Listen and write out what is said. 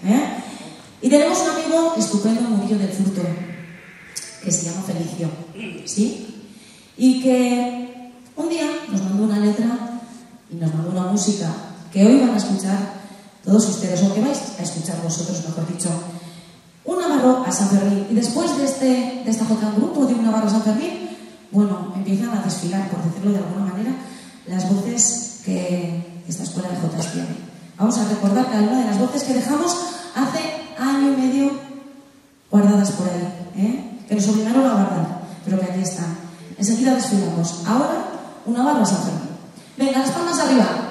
Y tenemos un amigo estupendo en Murillo del Furto, que se llama Felicio, ¿sí? Y que un día nos mandó una letra y nos mandó una música que hoy van a escuchar todos ustedes, o que vais a escuchar vosotros, mejor dicho. Un navarro a San Fermín. Y después de esta jota grupo de un navarro a San Fermín, bueno, empiezan a desfilar, por decirlo de alguna manera, las voces que esta escuela de jotas tiene. Vamos a recordar cada una de las voces que dejamos hace año y medio guardadas por ahí, que nos obligaron a guardar, pero que aquí están. Enseguida desfilamos. Ahora, un navarro a San Fermín. Venga, las palmas arriba.